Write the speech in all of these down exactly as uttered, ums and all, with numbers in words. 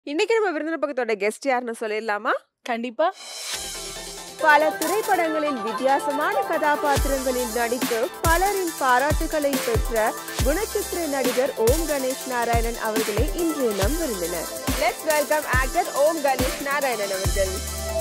இன்னைக்கு நம்ம விருந்தினர் பக்கத்தோட கெஸ்ட் யாருன்னு சொல்லிடலாமா? கண்டிப்பா. பல திரைப்படங்களில் வித்தியாசமான கதாபாத்திரங்களில் நடித்து பலரின் பாராட்டுகளை பெற்ற குணச்சித்திர நடிகர் ஓம் கணேஷ் நாராயணன் அவர்களே இன்றைய நம் விருந்தினர். Let's welcome actor Om Ganesh Narayanan அவர்கள்.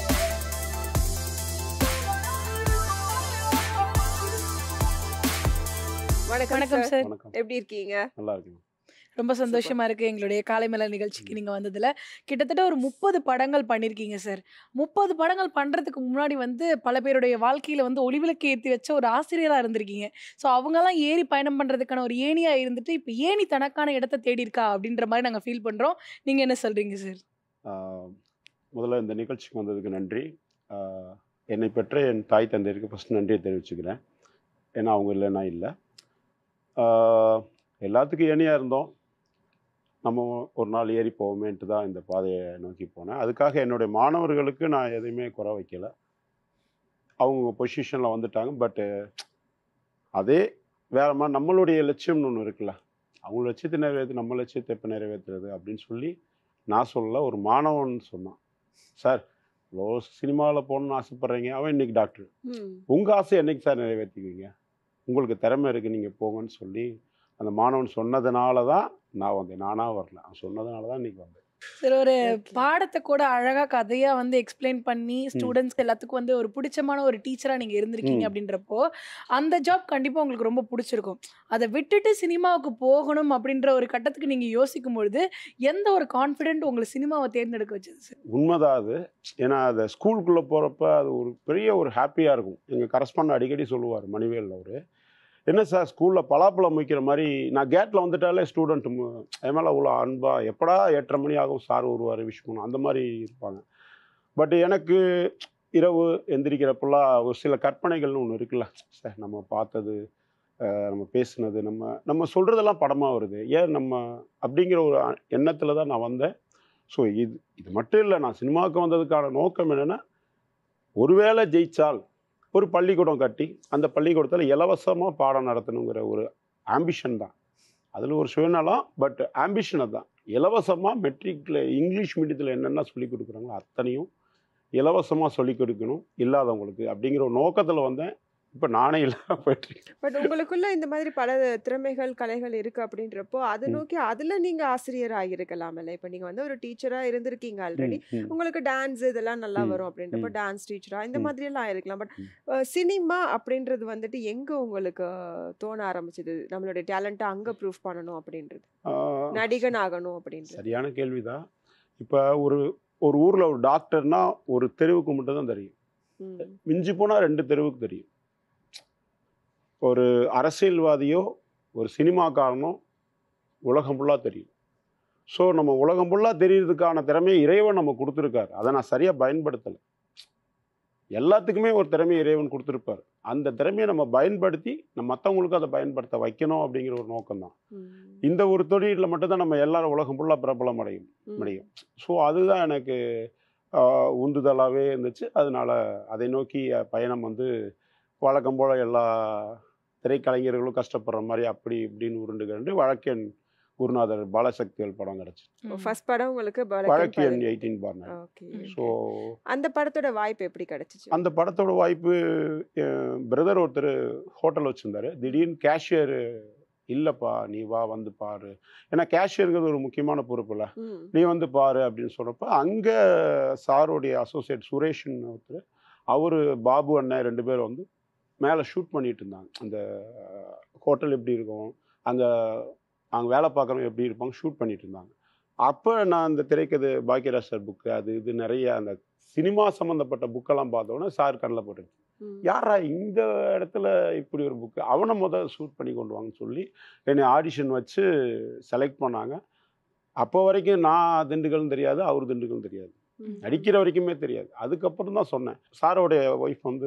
வணக்கம் சார். எப்படி இருக்கீங்க? நல்லா இருக்கீங்க. ரொம்ப சந்தோஷமா இருக்கு எங்களுடைய காலை மலர் நிகழ்ச்சிக்கு நீங்க வந்ததுல. கிட்டத்தட்ட ஒரு முப்பது படங்கள் பண்ணிருக்கீங்க சார். முப்பது படங்கள் பண்றதுக்கு முன்னாடி வந்து பல பேருடைய வாழ்க்கையில வந்து ஒளிவிளக்கு ஏத்தி வச்ச ஒரு ஆசிரியரா இருந்திருக்கீங்க. ஸோ அவங்கெல்லாம் ஏறி பயணம் பண்றதுக்கான ஒரு ஏணியா இருந்துட்டு இப்போ ஏணி தனக்கான இடத்த தேடி இருக்கா அப்படின்ற மாதிரி நாங்க ஃபீல் பண்றோம். நீங்க என்ன சொல்றீங்க சார்? முதல்ல இந்த நிகழ்ச்சிக்கு வந்ததுக்கு நன்றி. என்னை பெற்ற என் தாய் தந்தையருக்கு ஃபஸ்ட் நன்றியை தெரிவிச்சுக்கிறேன். ஏன்னா அவங்க இல்லைன்னா இல்லை. எல்லாத்துக்கும் ஏணியாக இருந்தோம், நம்ம ஒரு நாள் ஏறி போவோமேன்ட்டு தான் இந்த பாதையை நோக்கி போனேன். அதுக்காக என்னுடைய மாணவர்களுக்கு நான் எதுவுமே குறை வைக்கலை. அவங்க பொசிஷனில் வந்துட்டாங்க. பட்டு அதே வேற மாதிரி நம்மளுடைய லட்சியம்னு ஒன்று இருக்குல்ல, அவங்க லட்சியத்தை நிறைவேற்று நம்ம லட்சியத்தை எப்போ நிறைவேற்றுறது அப்படின்னு சொல்லி நான் சொல்லலை. ஒரு மாணவன் சொன்னான், சார் இவ்வளோ சினிமாவில் போகணுன்னு ஆசைப்பட்றீங்க, அவன் இன்னைக்கு டாக்டர், உங்கள் ஆசை என்னைக்கு சார் நிறைவேற்றிக்குவீங்க, உங்களுக்கு திறமை இருக்குது நீங்கள் போங்கன்னு சொல்லி அந்த மாணவன் சொன்னதுனால தான் நான் வந்தேன். நானாக வரல, அவன் சொன்னதுனால தான் இன்றைக்கி வந்தேன். சார் ஒரு பாடத்தை கூட அழகாக கதையாக வந்து எக்ஸ்பிளைன் பண்ணி ஸ்டூடெண்ட்ஸ்க்கு எல்லாத்துக்கும் வந்து ஒரு பிடிச்சமான ஒரு டீச்சராக நீங்கள் இருந்திருக்கீங்க அப்படின்றப்போ அந்த ஜாப் கண்டிப்பாக உங்களுக்கு ரொம்ப பிடிச்சிருக்கும். அதை விட்டுட்டு சினிமாவுக்கு போகணும் அப்படின்ற ஒரு கட்டத்துக்கு நீங்கள் யோசிக்கும் பொழுது எந்த ஒரு கான்ஃபிடென்ட் உங்களை சினிமாவை தேர்ந்தெடுக்க வச்சது சார்? உண்மைதான் அது. ஏன்னா அதை ஸ்கூலுக்குள்ளே போகிறப்ப அது ஒரு பெரிய ஒரு ஹாப்பியாக இருக்கும். எங்கள் கரஸ்பாண்ட் அடிக்கடி சொல்லுவார் மணிவேல் அவர், என்ன சார் ஸ்கூலில் பலாப்பழம் வைக்கிற மாதிரி நான் கேட்டில் வந்துட்டாலே ஸ்டூடெண்ட் என் மேலே அவ்வளோ அன்பா, எப்படா எட்டரை மணி ஆகும் சார் வருவார் விஷ் பண்ணும் அந்த மாதிரி இருப்பாங்க. பட் எனக்கு இரவு எந்திரிக்கிறப்பெல்லாம் ஒரு சில கற்பனைகள்னு ஒன்று இருக்குல்ல, சார் நம்ம பார்த்தது நம்ம பேசுனது நம்ம நம்ம சொல்கிறதெல்லாம் படமாக வருது ஏன் நம்ம அப்படிங்கிற ஒரு எண்ணத்தில் தான் நான் வந்தேன். ஸோ இது இது மட்டும் இல்லை, நான் சினிமாவுக்கு வந்ததுக்கான நோக்கம் என்னென்னா, ஒருவேளை ஜெயிச்சால் ஒரு பள்ளிக்கூடம் கட்டி அந்த பள்ளிக்கூடத்தில் இலவசமாக பாடம் நடத்தணுங்கிற ஒரு ஆம்பிஷன் தான். அதில் ஒரு சுயநலம், பட் ஆம்பிஷனை தான். இலவசமாக மெட்ரிக்கில் இங்கிலீஷ் மீடியத்தில் என்னென்ன சொல்லிக் கொடுக்குறாங்களோ அத்தனையும் இலவசமாக சொல்லிக் கொடுக்கணும் இல்லாதவங்களுக்கு அப்படிங்கிற ஒரு நோக்கத்தில் வந்தேன். இப்போ நானே இல்லாம போயிட்டுருக்கேன். பட் உங்களுக்குள்ள இந்த மாதிரி பல திறமைகள் கலைகள் இருக்குது அப்படின்றப்போ அதை நோக்கி அதில் நீங்கள் ஆசிரியர் ஆகியிருக்கலாம்ல. இப்போ நீங்கள் வந்து ஒரு டீச்சராக இருந்திருக்கீங்க ஆல்ரெடி, உங்களுக்கு டான்ஸ் இதெல்லாம் நல்லா வரும் அப்படின்றப்போ டான்ஸ் டீச்சராக இந்த மாதிரியெல்லாம் ஆயிருக்கலாம். பட் சினிமா அப்படின்றது வந்துட்டு எங்கே உங்களுக்கு தோண ஆரம்பிச்சது நம்மளுடைய டேலண்ட்டை அங்கே ப்ரூஃப் பண்ணணும் அப்படின்றது, நடிகன் ஆகணும் அப்படின்றது? சரியான கேள்விதான். இப்போ ஒரு ஒரு ஊரில் ஒரு டாக்டர்னா ஒரு தெருவுக்கு மட்டும் தான் தெரியும், மிஞ்சி போனால் ரெண்டு தெருவுக்கு தெரியும். ஒரு அரசியல்வாதியோ ஒரு சினிமாக்காரனோ உலகம் ஃபுல்லாக தெரியும். ஸோ நம்ம உலகம் ஃபுல்லாக தெரியறதுக்கான திறமையை இறைவன் நம்ம கொடுத்துருக்காரு. அதை நான் சரியாக பயன்படுத்தலை. எல்லாத்துக்குமே ஒரு திறமையை இறைவன் கொடுத்துருப்பார். அந்த திறமையை நம்ம பயன்படுத்தி நம்ம மற்றவங்களுக்கும் அதை பயன்படுத்த வைக்கணும் அப்படிங்கிற ஒரு நோக்கம்தான். இந்த ஒரு தொழிலில் மட்டும்தான் நம்ம எல்லாரும் உலகம் ஃபுல்லாக பிரபலம் அடையும் முடியும். ஸோ அதுதான் எனக்கு உந்துதலாகவே இருந்துச்சு. அதனால அதை நோக்கி பயணம் வந்து வழக்கம் போல் எல்லா திரைக்கலைஞர்களும் கஷ்டப்படுற மாதிரி அப்படி இப்படின்னு உருண்டுகிட்டு வழக்கெண் குருநாதர் பாலசக்திகள் படம் கிடச்சி. ஃபர்ஸ்ட் படம் உங்களுக்கு வழக்கெண் எயிட்டீன் பார்ன். ஸோ அந்த படத்தோட வாய்ப்பு எப்படி கிடச்சிச்சு? அந்த படத்தோட வாய்ப்பு, பிரதர் ஒருத்தர் ஹோட்டல் வச்சுருந்தாரு. திடீர்னு கேஷியர் இல்லைப்பா நீ வா வந்து பாரு, ஏன்னா கேஷியருங்கிறது ஒரு முக்கியமான பொறுப்புல, நீ வந்து பாரு அப்படின்னு சொல்கிறப்ப அங்கே சாருடைய அசோசியேட் சுரேஷ்னு ஒருத்தர், அவர் பாபு அண்ணன் ரெண்டு பேரும் வந்து மேலே ஷூட் பண்ணிட்டு இருந்தாங்க. அந்த ஹோட்டல் எப்படி இருக்கும், அங்கே அங்கே வேலை பார்க்குறவங்க எப்படி இருப்பாங்க ஷூட் பண்ணிட்டு இருந்தாங்க. அப்போ நான் அந்த திரைக்கதை பாக்கியராஜ் சார் புக்கு அது இது நிறைய அந்த சினிமா சம்மந்தப்பட்ட புக்கெல்லாம் பார்த்தோன்னே சார் கண்ணில் போட்டுருச்சு. யாரா இந்த இடத்துல இப்படி ஒரு புக்கு, அவனை முதல் ஷூட் பண்ணி கொண்டு வாங்கன்னு சொல்லி என்னை ஆடிஷன் வச்சு செலக்ட் பண்ணாங்க. அப்போ வரைக்கும் நான் திண்டுக்கல்னு தெரியாது, அவர் திண்டுக்கல்னு தெரியாது, நடிக்கிற வரைக்குமே தெரியாது. அதுக்கப்புறம் தான் சொன்னேன். சாரோடைய ஒய்ஃப் வந்து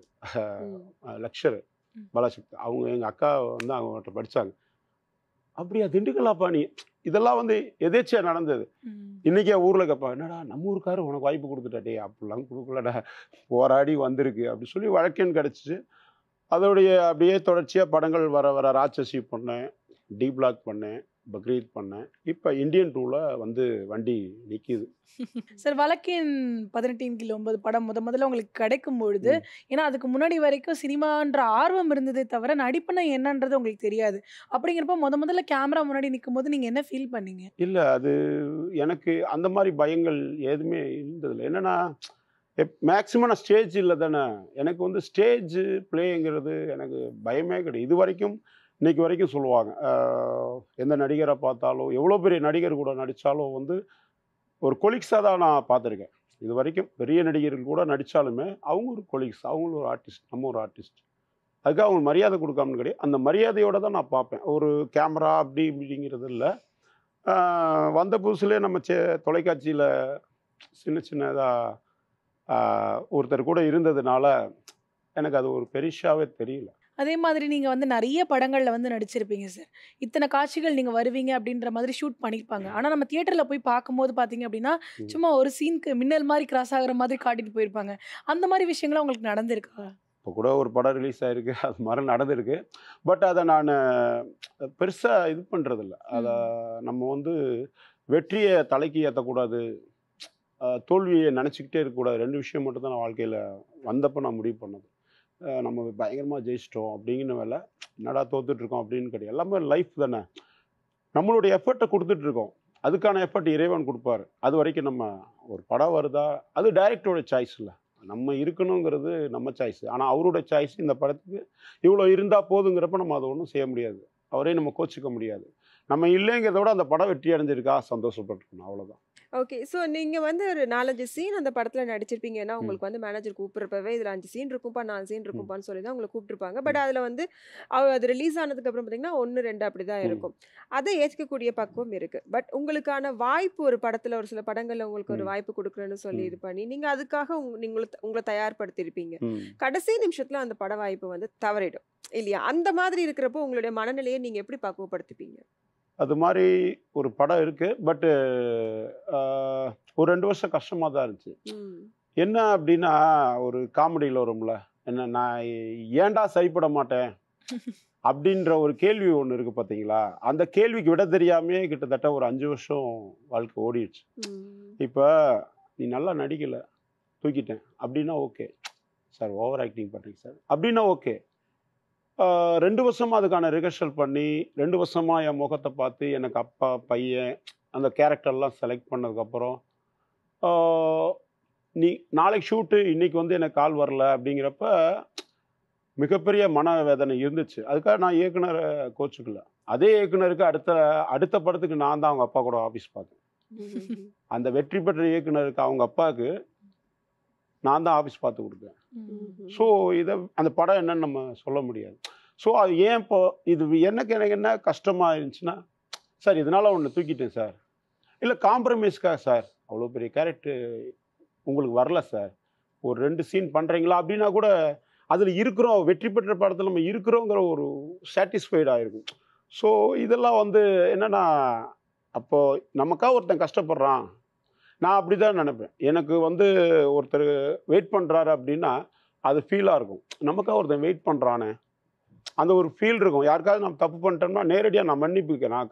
லெக்சரர் பாலசக்தி, அவங்க எங்கள் அக்கா வந்து அவங்கள்ட்ட படித்தாங்க. அப்படியா திண்டுக்கல்லாப்பா நீ, இதெல்லாம் வந்து எதேச்சியாக நடந்தது. இன்றைக்கி ஊரில் கேட்பா, என்னடா நம்ம ஊருக்காரு உனக்கு வாய்ப்பு கொடுத்துட்டாட்டே, அப்படிலாம் கொடுக்கலடா போராடி வந்திருக்கு அப்படி சொல்லி வழக்கெண் கிடச்சிச்சு. அதோடைய அப்படியே தொடர்ச்சியாக படங்கள் வர வர ராட்சசி பண்ணேன், டி பிளாக் பண்ணேன், பக்ரீத் பண்ணேன். இப்போ இந்தியன் டூவில் வந்து வண்டி நிற்கிது. சார் வழக்கெண் பதினெட்டின் கீழ் ஒன்பது படம் முத முதல்ல உங்களுக்கு கிடைக்கும் பொழுது, ம். ஏன்னா அதுக்கு முன்னாடி வரைக்கும் சினிமான்ற ஆர்வம் இருந்ததே தவிர, நடிப்புனா என்னன்றது உங்களுக்கு தெரியாது. அப்படிங்கிறப்போ மொத முதல்ல கேமரா முன்னாடி நிக்கும்போது நீங்க என்ன ஃபீல் பண்ணீங்க? இல்லை, அது எனக்கு அந்த மாதிரி பயங்கள் எதுவுமே இருந்ததில்லை. என்னென்னா எப் மேக்ஸிமம் நான் ஸ்டேஜ் இல்லை தானே. எனக்கு வந்து ஸ்டேஜ் ப்ளேங்கிறது எனக்கு பயமே கிடையாது. இது வரைக்கும் இன்னைக்கு வரைக்கும் சொல்லுவாங்க, எந்த நடிகரை பார்த்தாலும் எவ்வளோ பெரிய நடிகர் கூட நடித்தாலும் வந்து ஒரு கொலீக்ஸாக தான் நான் பார்த்துருக்கேன். இது வரைக்கும் பெரிய நடிகர்கள் கூட நடித்தாலுமே அவங்க ஒரு கொலீக்ஸ், அவங்களும் ஒரு ஆர்டிஸ்ட், நம்ம ஒரு ஆர்டிஸ்ட். அதுக்காக அவங்க மரியாதை கொடுக்காமனு கிடையாது. அந்த மரியாதையோடு தான் நான் பார்ப்பேன். ஒரு கேமரா அப்படி இப்படிங்கிறது இல்லை. வந்த புதுசுலேயே நம்ம சே தொலைக்காட்சியில் சின்ன சின்னதாக ஒருத்தர் கூட இருந்ததுனால எனக்கு அது ஒரு பெரிசாவே தெரியல. அதே மாதிரி நீங்க வந்து நெறைய படங்கள்ல வந்து நடிச்சிருப்பீங்க சார். இத்தனை காட்சிகள் நீங்க வருவீங்க அப்படின்ற மாதிரி ஷூட் பண்ணியிருப்பாங்க. ஆனா நம்ம தியேட்டர்ல போய் பார்க்கும்போது பார்த்தீங்க அப்படின்னா, ம். சும்மா ஒரு சீனுக்கு மின்னல் மாரி கிராஸ் ஆகுற மாதிரி காட்டிட்டு போயிருப்பாங்க. அந்த மாரி விஷயங்கள்லாம் உங்களுக்கு நடந்திருக்கா? இப்போ கூட ஒரு படம் ரிலீஸ் ஆயிருக்கு. அது மாதிரி நடந்திருக்கு. பட் அதை நான் பெருசாக இது பண்ணுறதில்ல. அதை ம். நம்ம வந்து வெற்றியை தலைக்கு ஏற்றக்கூடாது, தோல்வியை நினச்சிக்கிட்டே இருக்கக்கூடாது. ரெண்டு விஷயம் மட்டும் தான் நான் வாழ்க்கையில் வந்தப்போ நான் முடிவு பண்ணது. அஹ் நம்ம பயங்கரமாக ஜெயிச்சிட்டோம் அப்படிங்கிற வேலை, என்னடா தோத்துட்ருக்கோம் அப்படின்னு கிடையாது. எல்லாமே லைஃப் தானே. நம்மளுடைய எஃபர்ட்டை கொடுத்துட்ருக்கோம். அதுக்கான எஃபர்ட் இறைவன் கொடுப்பாரு. அது வரைக்கும் நம்ம ஒரு படம் வருதா, அது டைரக்டரோட சாய்ஸ் இல்லை. நம்ம இருக்கணுங்கிறது நம்ம சாய்ஸ். ஆனால் அவரோட சாய்ஸ் இந்த படத்துக்கு இவ்வளோ இருந்தால் போதுங்கிறப்ப நம்ம அதை ஒன்றும் செய்ய முடியாது. அவரே நம்ம கோச்சிக்க முடியாது. நம்ம இல்லைங்கிறத விட அந்த படம் வெற்றி அடைஞ்சிருக்கா சந்தோஷப்பட்டுக்கணும், அவ்வளோதான். ஓகே. ஸோ நீங்க வந்து ஒரு நாலு, அஞ்சு சீன் அந்த படத்துல நடிச்சிருப்பீங்க. ஏன்னா ம் உங்களுக்கு வந்து மேனேஜர் கூப்பிடுறப்பவே இதுல அஞ்சு சீன் இருக்கும்பா, நாலு சீன் ம் இருக்கும்பான்னு சொல்லி தான் உங்கள கூப்பிட்டுருப்பாங்க. பட் ம் அதுல வந்து அவ அது ரிலீஸ் ஆனதுக்கு அப்புறம் பார்த்தீங்கன்னா ஒன்று, ரெண்டு அப்படிதான் ம் இருக்கும். அதை ஏத்துக்கக்கூடிய பக்குவம் இருக்கு. பட் உங்களுக்கான வாய்ப்பு ஒரு படத்துல ஒரு சில படங்கள்ல உங்களுக்கு ஒரு ம் வாய்ப்பு குடுக்குறேன்னு சொல்லி ம் இது பண்ணி, நீங்க அதுக்காக உங் நீங்கள உங்கள தயார்படுத்தியிருப்பீங்க. ம் கடைசி நிமிஷத்துல அந்த பட வாய்ப்பு வந்து தவறிடும். இல்லையா? அந்த மாதிரி இருக்கிறப்போ உங்களுடைய மனநிலையை நீங்க எப்படி பக்குவப்படுத்திப்பீங்க? அது மாதிரி ஒரு படம் இருக்குது. பட்டு ஒரு ரெண்டு வருஷம் கஷ்டமாக தான் இருந்துச்சு. ம். என்ன அப்படின்னா, ஒரு காமெடியில் வரும்ல, என்ன நான் ஏன்டா சரிப்பட மாட்டேன் அப்படின்ற ஒரு கேள்வி ஒன்று இருக்குது பார்த்தீங்களா. அந்த கேள்விக்கு விட தெரியாமே கிட்டத்தட்ட ஒரு அஞ்சு வருஷம் வாழ்க்கை ஓடிடுச்சு. ம். இப்போ நீ நல்லா நடிக்கலை, தூக்கிட்டேன் அப்படின்னா ஓகே சார், ஓவர் ஆக்டிங் பண்ணுறீங்க சார் அப்படின்னா ஓகே. ரெண்டு வருஷமாக அதுக்கான ரிஹர்சல் பண்ணி, ரெண்டு வருஷமாக என் முகத்தை பார்த்து எனக்கு அப்பா, பையன் அந்த கேரக்டர்லாம் செலக்ட் பண்ணதுக்கப்புறம், நீ நாளைக்கு ஷூட்டு, இன்னைக்கு வந்து எனக்கு கால் வரல அப்படிங்கிறப்ப மிகப்பெரிய மனவேதனை இருந்துச்சு. அதுக்காக நான் இயக்குனரை கோச்சுக்கல. அதே இயக்குனருக்கு அடுத்த அடுத்த படத்துக்கு நான் தான் அவங்க அப்பா கூட ஆஃபீஸ் பார்த்தேன். ம்ஹ்ஹ்ம். அந்த வெற்றி பெற்ற இயக்குனருக்கு அவங்க அப்பாவுக்கு நான் தான் ஆஃபீஸ் பார்த்து கொடுத்தேன். ம்ஹ்ம். ஸோ இதை அந்த படம் என்னன்னு நம்ம சொல்ல முடியாது. ஸோ அது ஏன் இப்போ இது எனக்கு எனக்கு என்ன கஷ்டமாக இருந்துச்சுன்னா, சார் இதனால் ஒன்று தூக்கிட்டேன் சார், இல்லை காம்ப்ரமைஸ்க்காக சார், அவ்வளோ பெரிய கேரக்டர் உங்களுக்கு வரல சார், ஒரு ரெண்டு சீன் பண்ணுறீங்களா அப்படின்னா கூட அதில் இருக்கிறோம், வெற்றி பெற்ற படத்தில் நம்ம இருக்கிறோங்கிற ஒரு சாட்டிஸ்ஃபைட் ஆகிருக்கும். ஸோ இதெல்லாம் வந்து என்னென்னா, அப்போது நமக்காக ஒருத்தன் கஷ்டப்படுறான், நான் அப்படி தான் நினைப்பேன். எனக்கு வந்து ஒருத்தர் வெயிட் பண்ணுறாரு அப்படின்னா அது ஃபீலாக இருக்கும். நமக்காக ஒருத்தன் வெயிட் பண்ணுறானே அந்த ஒரு ஃபீல் இருக்கும். யாருக்காவது நம்ம தப்பு பண்ணிட்டோம்னா நேரடியாக நான் மன்னிப்புக்கேன். நான் க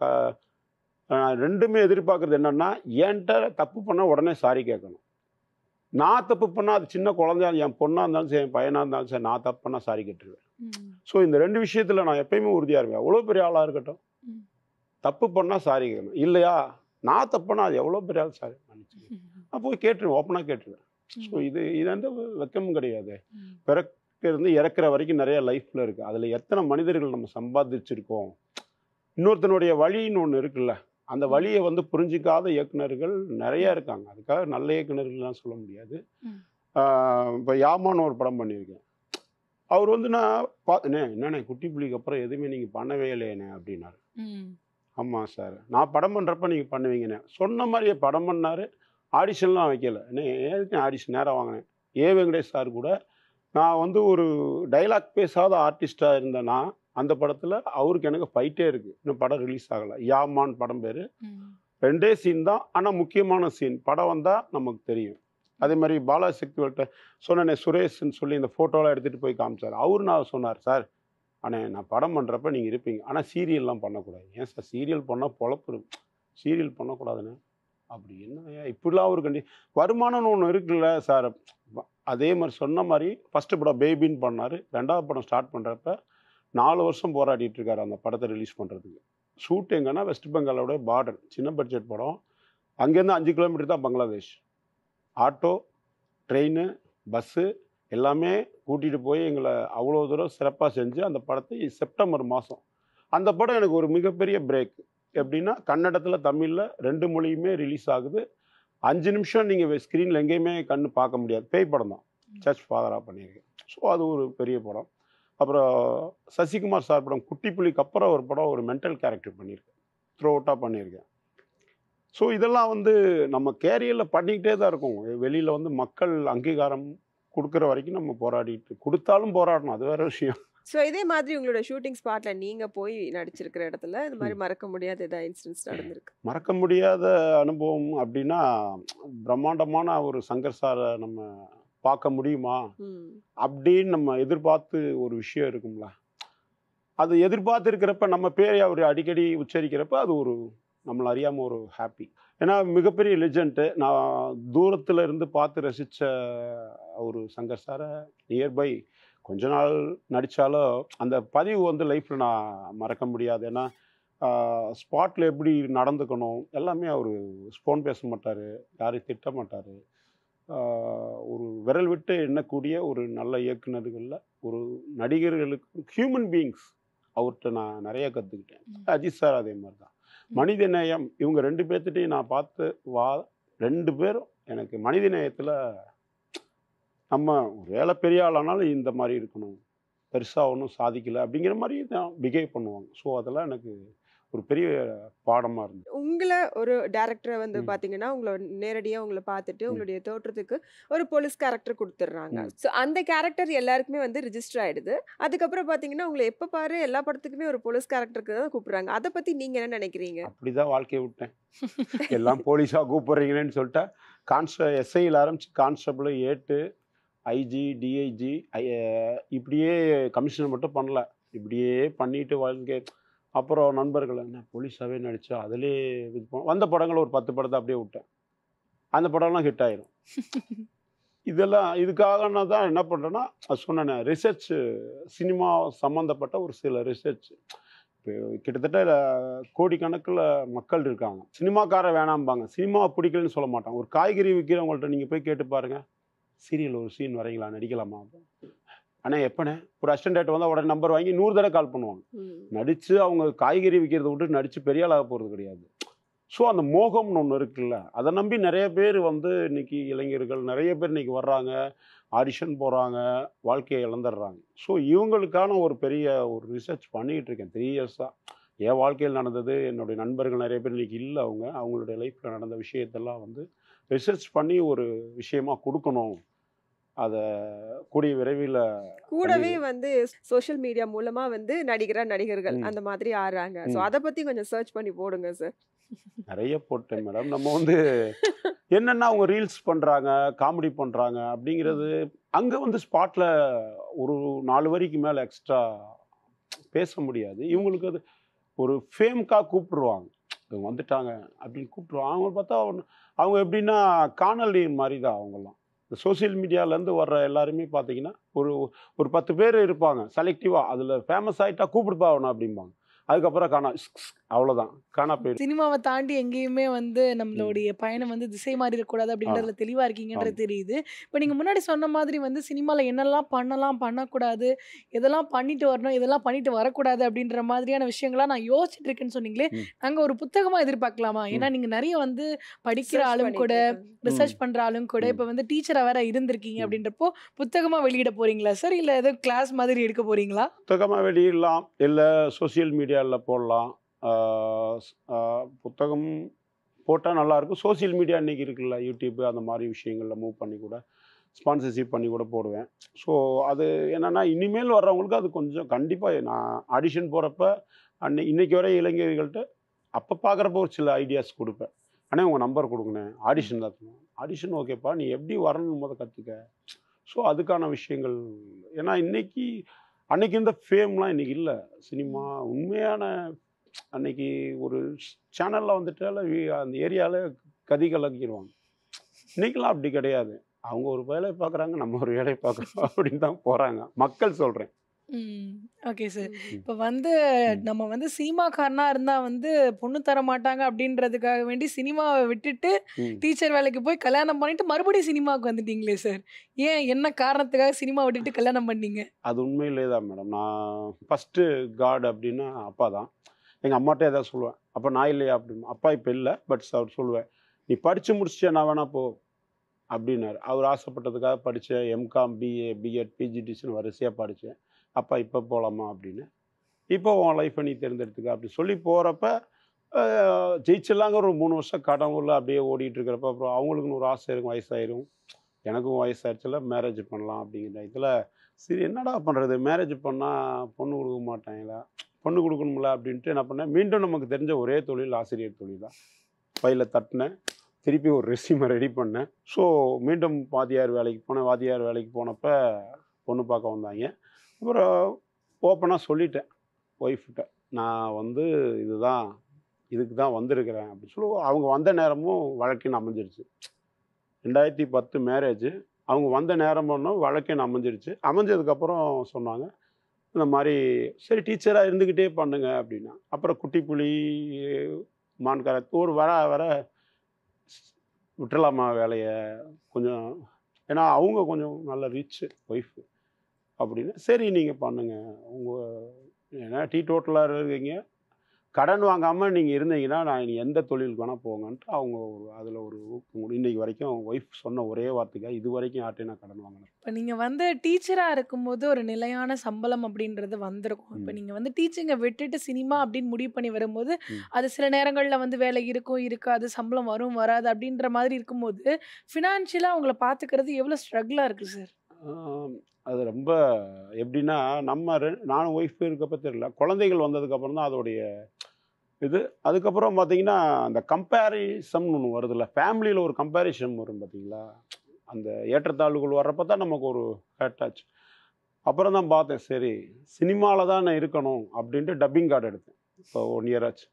நான் ரெண்டுமே எதிர்பார்க்குறது என்னென்னா, என்கிட்ட தப்பு பண்ணால் உடனே சாரி கேட்கணும். நான் தப்பு பண்ணால் அது சின்ன குழந்தையா, என் பொண்ணாக இருந்தாலும் சரி, என் பையனாக இருந்தாலும் சரி, நான் தப்பு பண்ணால் சாரி கேட்டுருவேன். ம். ஸோ இந்த ரெண்டு விஷயத்தில் நான் எப்பயுமே உறுதியாக இருப்பேன். எவ்வளோ பெரிய ஆளாக இருக்கட்டும், ம். தப்பு பண்ணால் சாரி கேட்கணும். இல்லையா, நான் தப்பு பண்ணால் அது எவ்வளோ பெரிய ஆள் சாரி மன்னிச்சு நான் போய் கேட்டுருவேன், ஓப்பனாக கேட்டுருவேன். ஸோ இது இது எந்த வெக்கமும் கிடையாது. ம். பிறக்கிருந்து இறக்குற வரைக்கும் நிறைய லைஃப்பில் இருக்குது. அதில் எத்தனை மனிதர்கள் நம்ம சம்பாதிச்சிருக்கோம். இன்னொருத்தனுடைய வழின்னு ஒன்று இருக்குல்ல, அந்த வழியை வந்து புரிஞ்சிக்காத இயக்குனர்கள் நிறைய இருக்காங்க. அதுக்காக நல்ல இயக்குனர்கள்லாம் சொல்ல முடியாது. ம். இப்போ யாமான்னு ஒரு படம் பண்ணியிருக்கேன். அவர் வந்து நான் பார்த்தேனே, என்னண்ணே குட்டி புள்ளிக்கு அப்புறம் எதுவுமே நீங்கள் பண்ணவே இல்லையேண்ணே அப்படின்னாரு. ம். ஆமாம் சார், நான் படம் பண்ணுறப்ப நீங்கள் பண்ணுவீங்கண்ணே சொன்ன மாதிரியே படம் பண்ணார். ஆடிஷன்லாம் வைக்கல. என்ன எதுக்கு ஆடிஷன் நேரம் வாங்கினேன். ஏ வெங்கடேஷ் சார் கூட நான் வந்து ஒரு டைலாக் பேசாத ஆர்டிஸ்டாக இருந்தேன்னா அந்த படத்தில் அவருக்கு எனக்கு ஃபைட்டே இருக்குது. இன்னும் படம் ரிலீஸ் ஆகலை. யாமான் படம் பேர். ம். ரெண்டே சீன் தான், ஆனால் முக்கியமான சீன். படம் வந்தால் நமக்கு தெரியும். அதே மாதிரி பாலாசக்திவல்கிட்ட சொன்னேனே, சுரேஷ்ன்னு சொல்லி இந்த ஃபோட்டோலாம் எடுத்துகிட்டு போய் காமிச்சார். அவரு நான் சொன்னார், சார் ஆனால் நான் படம் பண்ணுறப்ப நீங்கள் இருப்பீங்க, ஆனால் சீரியல்லாம் பண்ணக்கூடாது. ஏன் சார் சீரியல் பண்ணால் பொழப்பு, சீரியல் பண்ணக்கூடாதுன்னு அப்படி என்ன இப்படிலாம் ஒரு கண்டி வருமானம்னு ஒன்று இருக்குல்ல சார். அதே மாதிரி சொன்ன மாதிரி ஃபஸ்ட்டு படம் பேபின்னு பண்ணார். ரெண்டாவது படம் ஸ்டார்ட் பண்ணுறப்ப நாலு வருஷம் போராடிட்டு இருக்காரு அந்த படத்தை ரிலீஸ் பண்ணுறதுக்கு. ஷூட் எங்கன்னா வெஸ்ட் பெங்காலோட பார்டர், சின்ன பட்ஜெட் படம். அங்கேருந்து அஞ்சு கிலோமீட்டர் தான் பங்களாதேஷ். ஆட்டோ, ட்ரெயின், பஸ்ஸு எல்லாமே கூட்டிகிட்டு போய் எங்களை அவ்வளோ தூரம் சிறப்பாக செஞ்சு அந்த படத்தை செப்டம்பர் மாதம் அந்த படம் எனக்கு ஒரு மிகப்பெரிய பிரேக். எப்படின்னா கன்னடத்தில் தமிழில் ரெண்டு மொழியுமே ரிலீஸ் ஆகுது. அஞ்சு நிமிஷம் நீங்கள் ஸ்க்ரீனில் எங்கேயுமே கண்ணு பார்க்க முடியாது. பேய் படம் தான், சர்ச் ஃபாதராக பண்ணியிருக்கேன். ஸோ அது ஒரு பெரிய படம். அப்புறம் சசிகுமார் சார் படம் குட்டி புலிக்கு அப்புறம் ஒரு படம் ஒரு மென்டல் கேரக்டர் பண்ணியிருக்கேன், த்ரோ அவுட்டாக பண்ணியிருக்கேன். ஸோ இதெல்லாம் வந்து நம்ம கேரியரில் பண்ணிக்கிட்டே தான் இருக்கும். வெளியில் வந்து மக்கள் அங்கீகாரம் கொடுக்குற வரைக்கும் நம்ம போராடிட்டு கொடுத்தாலும் போராடணும், அது வேறு விஷயம். ஸோ இதே மாதிரி உங்களோட ஷூட்டிங் ஸ்பாட்ல நீங்க போய் நடிச்சிருக்கிற இடத்துல இந்த மாதிரி மறக்க முடியாத ஏதாவது இன்சிடென்ட்ஸ் நடந்திருக்கு? மறக்க முடியாத அனுபவம் அப்படின்னா பிரம்மாண்டமான ஒரு சங்கர் சாரை நம்ம பார்க்க முடியுமா அப்படின்னு நம்ம எதிர்பார்த்து ஒரு விஷயம் இருக்கும்ல, அது எதிர்பார்த்து இருக்கிறப்ப நம்ம பேரை அவர் அடிக்கடி உச்சரிக்கிறப்ப அது ஒரு நம்மளை அறியாமல் ஒரு ஹாப்பி. ஏன்னா மிகப்பெரிய லெஜெண்ட்டு. நான் தூரத்தில் இருந்து பார்த்து ரசித்த ஒரு சங்கர் சாரை நியர்பை கொஞ்ச நாள் நடித்தாலும் அந்த பதிவு வந்து லைஃப்பில் நான் மறக்க முடியாது. ஏன்னா ஸ்பாட்டில் எப்படி நடந்துக்கணும் எல்லாமே அவர் ஸ்போன் பேச மாட்டார், யாரையும் திட்ட மாட்டார். ஒரு விரல் விட்டு எண்ணக்கூடிய ஒரு நல்ல இயக்குநர்களில் ஒரு நடிகர்களுக்கு ஹியூமன் பீயிங்ஸ் அவர்கிட்ட நான் நிறைய கற்றுக்கிட்டேன். அஜித் சார் அதே மாதிரி தான். மனித நேயம் இவங்க ரெண்டு பேர்த்திட்டையும் நான் பார்த்து வா ரெண்டு பேரும் எனக்கு மனித நேயத்தில் நம்ம வேலை பெரிய ஆளானாலும் இந்த மாதிரி இருக்கணும், பெருசாக ஒன்றும் சாதிக்கலை அப்படிங்கிற மாதிரி தான் பிஹேவ் பண்ணுவாங்க. ஸோ அதெல்லாம் எனக்கு ஒரு பெரிய பாடமாக இருந்தது. உங்களை ஒரு டேரக்டரை வந்து பார்த்தீங்கன்னா உங்களை நேரடியாக உங்களை பார்த்துட்டு உங்களுடைய தோற்றத்துக்கு ஒரு போலீஸ் கேரக்டர் கொடுத்துட்றாங்க. ஸோ அந்த கேரக்டர் எல்லாருக்குமே வந்து ரிஜிஸ்டர் ஆகிடுது. அதுக்கப்புறம் பார்த்தீங்கன்னா உங்களை எப்போ பாரு எல்லா படத்துக்குமே ஒரு போலீஸ் கேரக்டருக்கு தான் கூப்பிட்றாங்க. அதை பற்றி நீங்கள் என்ன நினைக்கிறீங்க? அப்படி தான் வாழ்க்கையை விட்டேன். எல்லாம் போலீஸாக கூப்பிட்றீங்களேன்னு சொல்லிட்டா கான்ஸ்ட எஸ்ஐயில் ஆரம்பிச்சு கான்ஸ்டபிள், ஏட்டு, ஐஜி, டிஐஜி, இப்படியே கமிஷனர் மட்டும் பண்ணல, இப்படியே பண்ணிட்டு வாழ்க்கை. அப்புறம் நண்பர்கள் என்ன போலீஸாகவே நடித்தா அதிலே இது வந்த படங்கள் ஒரு பத்து படத்தை அப்படியே விட்டேன். அந்த படம்லாம் ஹிட் ஆயிரும். இதெல்லாம் இதுக்காக நான் தான் என்ன பண்ணுறேன்னா சொன்னேன், ரிசர்ச் சினிமா சம்மந்தப்பட்ட ஒரு சில ரிசர்ச். இப்போ கிட்டத்தட்ட கோடிக்கணக்கில் மக்கள் இருக்காங்க. சினிமாக்கார வேணாம்பாங்க, சினிமாவை பிடிக்கலன்னு சொல்ல மாட்டாங்க. ஒரு காய்கறி விற்கிறவங்கள்ட்ட நீங்கள் போய் கேட்டு பாருங்கள், சீரியல் ஒரு சீன் வரைங்களா, நடிக்கலாமா? ஆனால் எப்போனே ஒரு அசிஸ்டன்ட் வந்தால் உடனே நம்பர் வாங்கி நூறு தடவை கால் பண்ணுவாங்க. நடித்து அவங்க காய்கறி விற்கிறத விட்டு நடித்து பெரிய ஆளாக போகிறது கிடையாது. ஸோ அந்த மோகம்னு ஒன்று இருக்குல்ல, அதை நம்பி நிறைய பேர் வந்து இன்றைக்கி இளைஞர்கள் நிறைய பேர் இன்றைக்கி வர்றாங்க, ஆடிஷன் போகிறாங்க, வாழ்க்கையை இழந்துடுறாங்க. ஸோ இவங்களுக்கான ஒரு பெரிய ஒரு ரிசர்ச் பண்ணிகிட்டு இருக்கேன் த்ரீ இயர்ஸாக. என் வாழ்க்கையில் நடந்தது, என்னுடைய நண்பர்கள் நிறைய பேர் இன்றைக்கி இல்லை, அவங்க அவங்களுடைய லைஃப்பில் நடந்த விஷயத்தெல்லாம் வந்து ரிசர்ச் பண்ணி ஒரு விஷயமா கொடுக்கணும். அதை கூடிய விரைவில் கூடவே வந்து சோஷியல் மீடியா மூலமா வந்து நடிகரா நடிகர்கள் அந்த மாதிரி ஆறாங்க. ஸோ அதை பற்றி கொஞ்சம் சர்ச் பண்ணி போடுங்க சார். நிறைய போட்டேன் மேடம். நம்ம வந்து என்னென்னா அவங்க ரீல்ஸ் பண்ணுறாங்க, காமெடி பண்ணுறாங்க அப்படிங்கிறது அங்கே வந்து ஸ்பாட்டில் ஒரு நாலு வரிக்கு மேலே எக்ஸ்ட்ரா பேச முடியாது. இவங்களுக்கு அது ஒரு ஃபேம்காக கூப்பிடுவாங்க, இவங்க வந்துட்டாங்க அப்படின்னு கூப்பிடுவாங்க. அவங்க பார்த்தா அவங்க எப்படின்னா காணொலி மாதிரி தான் அவங்கெல்லாம். இந்த சோசியல் மீடியாவிலேருந்து வர்ற எல்லாருமே பார்த்தீங்கன்னா ஒரு ஒரு பத்து பேர் இருப்பாங்க செலக்டிவாக, அதில் ஃபேமஸ் ஆகிட்டா கூப்பிடுப்பா அவனை அப்படிம்பாங்க. அதுக்கப்புறம் காணா அவ்வளோதான், காணா போயிடும். சினிமாவை தாண்டி எங்கேயுமே வந்து நம்மளுடைய பயணம் வந்து திசை மாறி இருக்கக்கூடாது அப்படின்றதுல தெளிவாக இருக்கீங்கன்றது தெரியுது. இப்போ நீங்கள் முன்னாடி சொன்ன மாதிரி வந்து சினிமாவில் என்னெல்லாம் பண்ணலாம், பண்ணக்கூடாது, எதெல்லாம் பண்ணிட்டு வரணும், இதெல்லாம் பண்ணிட்டு வரக்கூடாது அப்படின்ற மாதிரியான விஷயங்கள்லாம் நான் யோசிச்சுட்டு இருக்கேன்னு சொன்னீங்களே, நாங்கள் ஒரு புத்தகமாக எதிர்பார்க்கலாமா? ஏன்னா நீங்கள் நிறைய வந்து படிக்கிற ஆளும் கூட, ரிசர்ச் பண்ணுற ஆளும் கூட, இப்போ வந்து டீச்சராக வேற இருந்திருக்கீங்க அப்படின்றப்போ புத்தகமாக வெளியிட போகிறீங்களா சார், இல்லை ஏதோ கிளாஸ் மாதிரி எடுக்க போகிறீங்களா? புத்தகமாக வெளியிடலாம், இல்லை சோசியல் மீடியாவில் போடலாம். புத்தகம் போட்டால் நல்லாயிருக்கும். சோசியல் மீடியா இன்றைக்கி இருக்குல்ல, யூடியூப்பு அந்த மாதிரி விஷயங்களில் மூவ் பண்ணி கூட ஸ்பான்சர்ஷிப் பண்ணி கூட போடுவேன். ஸோ அது என்னென்னா இனிமேல் வர்றவங்களுக்கு அது கொஞ்சம் கண்டிப்பாக நான் ஆடிஷன் போகிறப்ப அன்னை இன்றைக்கி வரை இளைஞர்கள்ட்ட அப்போ பார்க்குறப்ப ஒரு சில ஐடியாஸ் கொடுப்பேன். ஆனால் உங்கள் நம்பர் கொடுங்கண்ணே, ஆடிஷன் தான். ஆடிஷன் ஓகேப்பா, நீ எப்படி வரணும்னு போது கற்றுக்க. ஸோ அதுக்கான விஷயங்கள். ஏன்னா இன்றைக்கி அன்னைக்கு இந்த ஃபேம்லாம் இன்னைக்கு இல்லை. சினிமா உண்மையான அன்னைக்கு ஒரு சேனலில் வந்துட்டால அந்த ஏரியாவில் கதி கலக்கிடுவாங்க. இன்னைக்கெல்லாம் அப்படி கிடையாது. அவங்க ஒரு வேலையை பார்க்குறாங்க, நம்ம ஒரு வேலையை பார்க்குறோம் அப்படின்னு தான் போகிறாங்க. மக்கள் சொல்கிறேன். ம். Okay sir. இப்போ வந்து ம். நம்ம வந்து சினிமாக்காரனா இருந்தா வந்து பொண்ணு தர மாட்டாங்க அப்படின்றதுக்காக வேண்டி சினிமாவை விட்டுட்டு ம். டீச்சர் வேலைக்கு போய் கல்யாணம் பண்ணிட்டு மறுபடியும் சினிமாவுக்கு வந்துட்டீங்களே சார். ஏன் என்ன காரணத்துக்காக சினிமா விட்டுட்டு கல்யாணம் பண்ணீங்க? அது உண்மையிலே தான் மேடம். நான் ஃபஸ்ட்டு காட் அப்படின்னா அப்பா தான். எங்கள் அம்மாட்ட ஏதாவது சொல்லுவேன். அப்போ நான் இல்லையா அப்படின்னு. அப்பா இப்போ இல்லை, பட் அவர் சொல்லுவேன், நீ படித்து முடிச்சிட்டியா நான் வேணா போ அப்படின்னாரு. அவர் ஆசைப்பட்டதுக்காக படித்தேன். எம்காம், பிஏ, பிஎட், பிஜிடிஸ்னு வரிசையாக படித்தேன். அப்பா இப்போ போகலாமா அப்படின்னு. இப்போ உன் லைஃப்பை நீ தேர்ந்தெடுத்துக்க அப்படி சொல்லி போகிறப்ப ஜெயிச்சிடலாங்க. ஒரு மூணு வருஷம் கடவுள் அப்படியே ஓடிட்டு இருக்கிறப்ப அப்புறம் அவங்களுக்குன்னு ஒரு ஆசை இருக்கும், வயசாயிரும். எனக்கும் வயசாயிடுச்சுல, மேரேஜ் பண்ணலாம் அப்படிங்கிற இதில் சரி என்னடா பண்ணுறது, மேரேஜ் பண்ணால் பொண்ணு கொடுக்க மாட்டாங்களா, பொண்ணு கொடுக்கணும்ல அப்படின்ட்டு என்ன பண்ணேன், மீண்டும் நமக்கு தெரிஞ்ச ஒரே தொழில் ஆசிரியர் தொழில் தான். பையில் தட்டினேன், திருப்பி ஒரு ரெஸ்யூமை ரெடி பண்ணேன். ஸோ மீண்டும் வாத்தியார் வேலைக்கு போனேன். வாத்தியார் வேலைக்கு போனப்போ பொண்ணு பார்க்க வந்தாங்க. அப்புறம் ஓப்பனாக சொல்லிட்டேன் ஒய்ஃப்கிட்ட, நான் வந்து இதுதான் இதுக்கு தான் வந்திருக்கிறேன் அப்படின்னு சொல்லி. அவங்க வந்த நேரமும் வழக்கின்னு அமைஞ்சிருச்சு. ரெண்டாயிரத்தி பத்து மேரேஜ். அவங்க வந்த நேரம் பண்ணோம் வழக்கின்னு அமைஞ்சிருச்சு. அமைஞ்சதுக்கப்புறம் சொன்னாங்க இந்த மாதிரி சரி டீச்சராக இருந்துக்கிட்டே பண்ணுங்க அப்படின்னா. அப்புறம் குட்டி புலி, மான்கார ஒரு வர வர விட்டுலாமா வேலையை கொஞ்சம், ஏன்னா அவங்க கொஞ்சம் நல்ல ரிச்சு ஒய்ஃபு அப்படின்னு. சரி நீங்கள் பண்ணுங்கள், உங்கள் ஏன்னா டீ டோட்டலாக இருக்கீங்க, கடன் வாங்காமல் நீங்கள் இருந்தீங்கன்னா நான் எந்த தொழிலுக்கு வேணால் போங்கன்ட்டு அவங்க அதில் ஒரு ஊக்கம். இன்றைக்கி வரைக்கும் அவங்க ஒய்ஃப் சொன்ன ஒரே வார்த்தைக்காக இது வரைக்கும் யார்ட்டையும் நான் கடன் வாங்கினேன். இப்போ நீங்கள் வந்து டீச்சராக இருக்கும்போது ஒரு நிலையான சம்பளம் அப்படின்றது வந்திருக்கும். இப்போ ம். நீங்கள் வந்து டீச்சிங்கை விட்டுட்டு சினிமா அப்படின்னு முடிவு பண்ணி வரும்போது ம். அது சில நேரங்களில் வந்து வேலை இருக்கும் இருக்காது, சம்பளம் வரும் வராது அப்படின்ற மாதிரி இருக்கும்போது ஃபினான்ஷியலாக அவங்கள பார்த்துக்கிறது எவ்வளோ ஸ்ட்ரகிளாக இருக்குது சார்? ஆம், அது ரொம்ப எப்படின்னா நம்ம ரெ- நானும் ஒய்ஃப் இருக்கப்ப தெரியல, குழந்தைகள் வந்ததுக்கப்புறம் தான் அதோடைய இது. அதுக்கப்புறம் பார்த்தீங்கன்னா அந்த கம்பேரிசன் ஒன்று வருதுல்ல, ஃபேமிலியில் ஒரு கம்பேரிசன் வரும் பார்த்தீங்களா, அந்த ஏற்றத்தாழ்வுகள் வர்றப்ப தான் நமக்கு ஒரு ஹேட் ஆச்சு. அப்புறம் தான் பார்த்தேன் சரி சினிமாவில் தான் நான் இருக்கணும் அப்படின்ட்டு டப்பிங் கார்டு எடுத்தேன். இப்போ ஒன் இயர் ஆச்சு